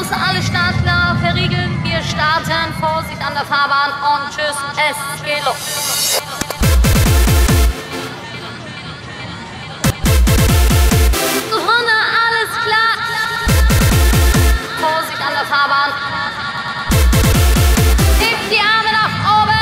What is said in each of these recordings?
Außen alles startklar, verriegeln. Wir starten, Vorsicht an der Fahrbahn und tschüss, es geht los. Hunde, alles klar. Vorsicht an der Fahrbahn. Hebt die Arme nach oben.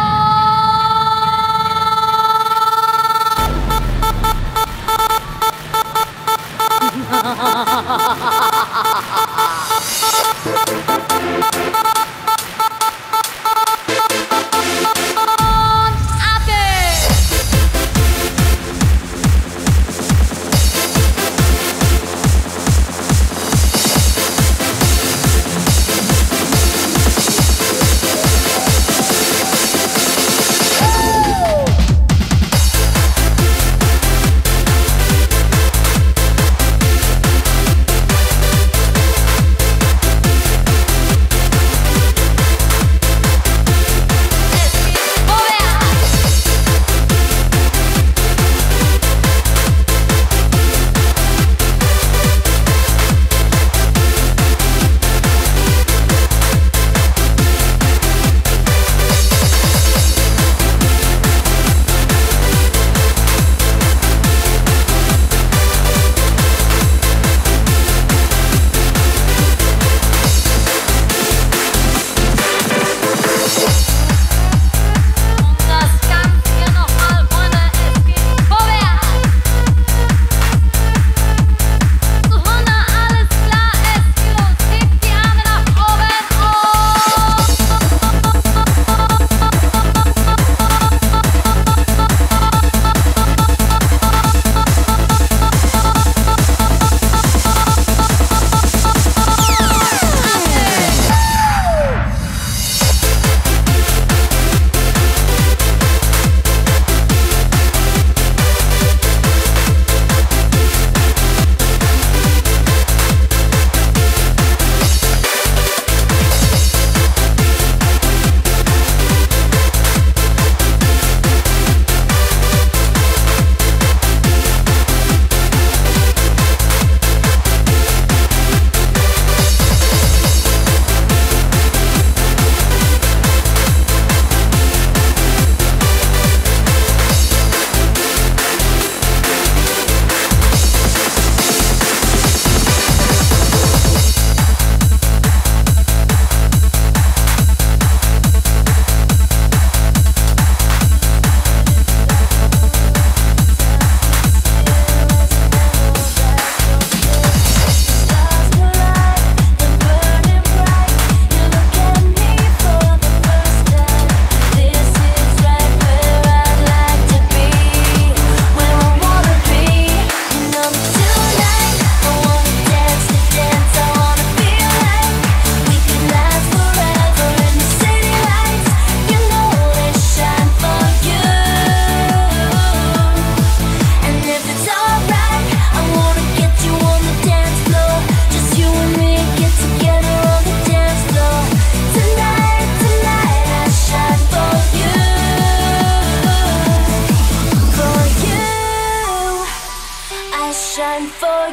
shine for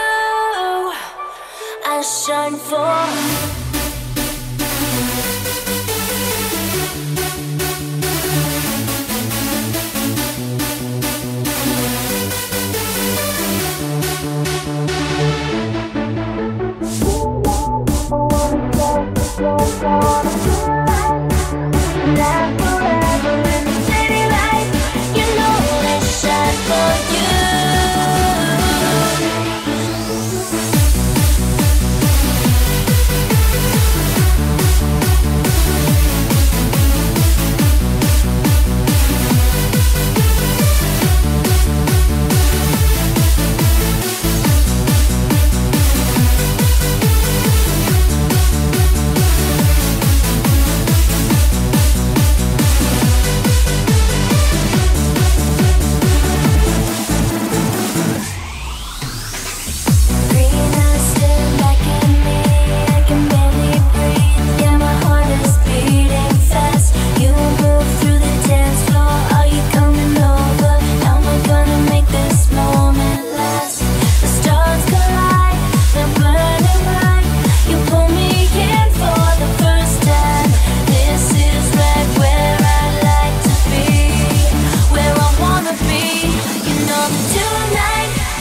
you. I shine for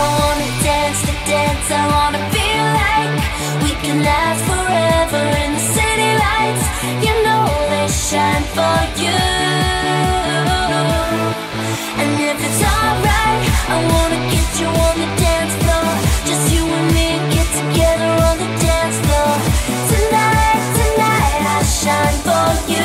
I wanna dance the dance. I wanna feel like we can last forever in the city lights. You know they shine for you. And if it's alright, I wanna get you on the dance floor. Just you and me, get together on the dance floor. Tonight, tonight, I shine for you.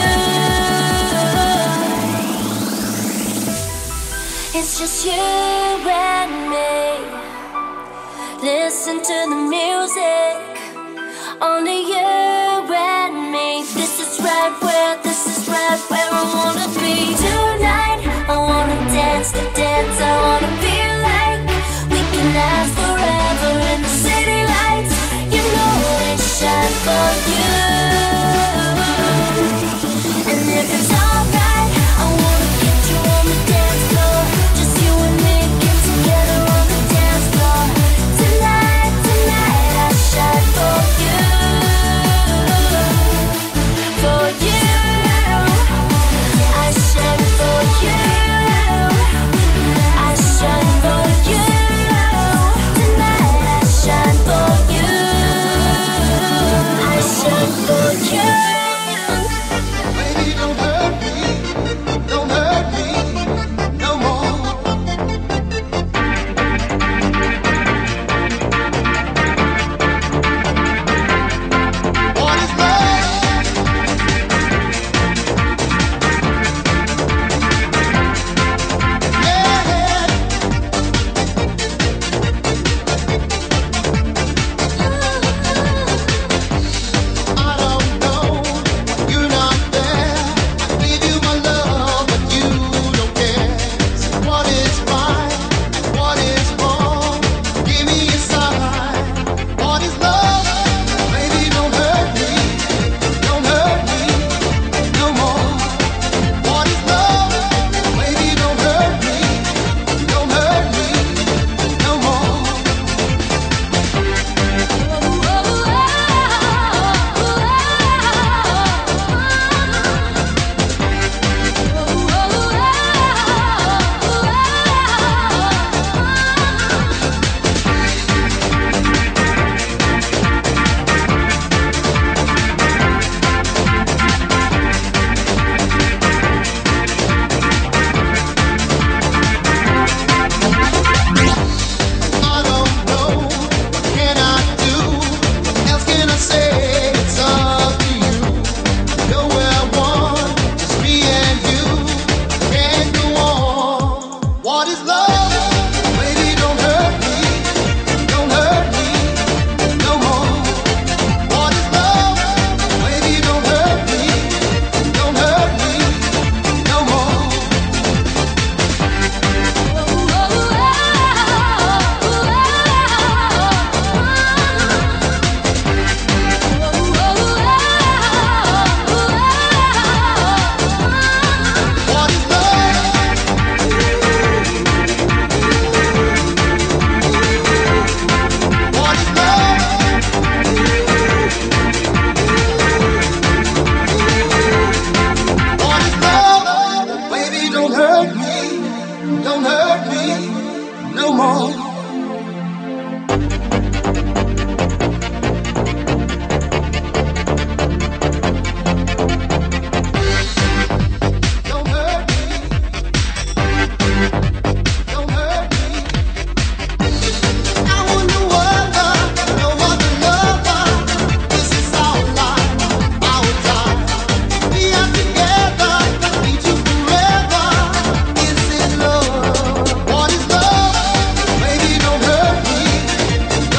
It's just you and me. Listen to the music. Only you and me. This is right where I wanna be. Tonight, I wanna dance the dance. I wanna feel like we can last forever in the city lights. You know they shine for you. And if it's alright, I wanna get you on the dance floor. Just you and me, get together on the dance floor. Tonight, tonight, I shine for you. For you, I shine for you. I shine for you. Tonight, I shine for you. I shine for you. Baby, don't hurt me no more. What is love? Yeah. I don't know, you're not there. I give you my love, but you don't care. So what is right and what is wrong? Give me a sign. What is love? Baby, don't hurt me no more. What is love? Baby, don't hurt me no more. I don't know, what can I do? What else can I say? It's up to you. Go where I want, just me and you. Can't go on. What is love? Baby, don't hurt me no more. What is love? Baby, don't hurt me no more. What is love? What is love? What is love? Baby, don't hurt me no more. Don't hurt me. Don't hurt me. I want no other lover. This is our life, our time. We are together, need you forever. Is it love? What is love? Baby, don't hurt me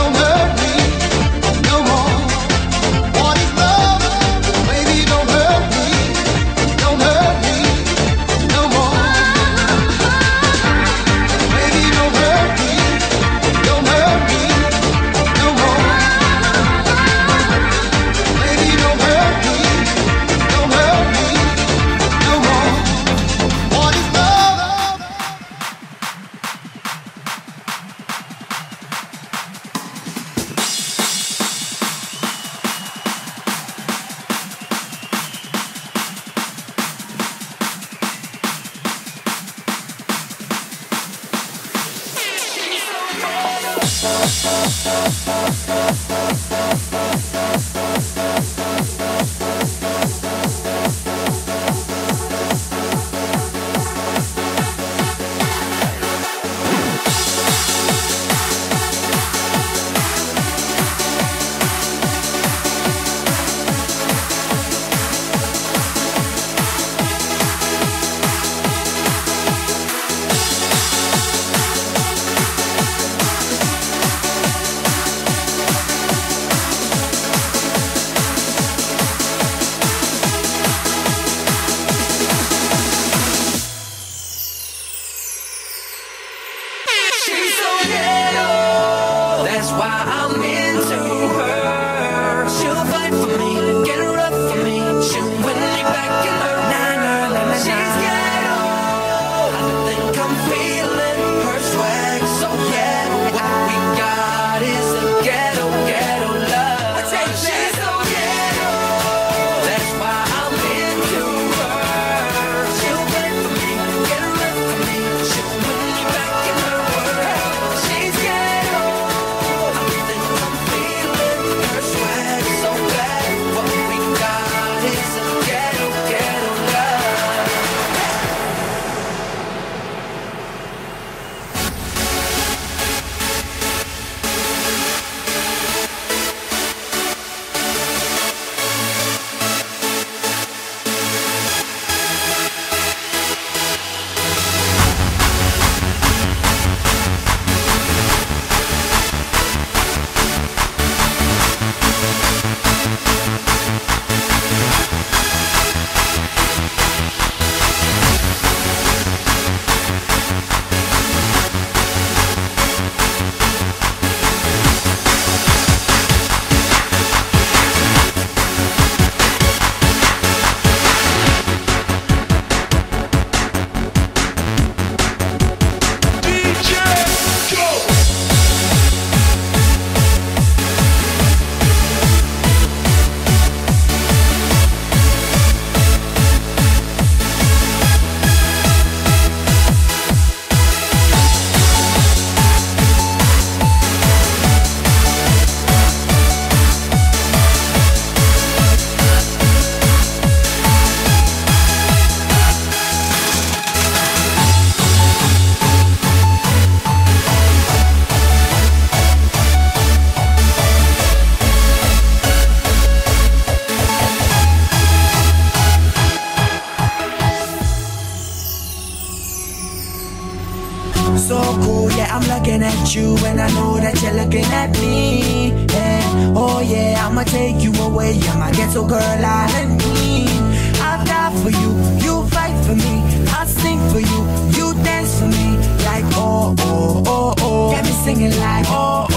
So cool, yeah, I'm looking at you and I know that you're looking at me. Yeah. Oh yeah, I'ma take you away, you're my ghetto girl, island queen. I'll die for you, you fight for me, I'll sing for you, you dance for me. Like oh, oh, oh, oh, get me singing like oh, oh.